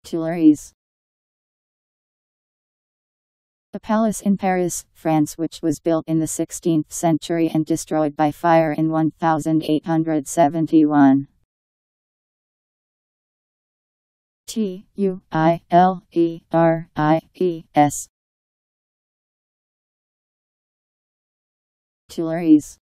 Tuileries. A palace in Paris, France, which was built in the 16th century and destroyed by fire in 1871. Tuileries. Tuileries.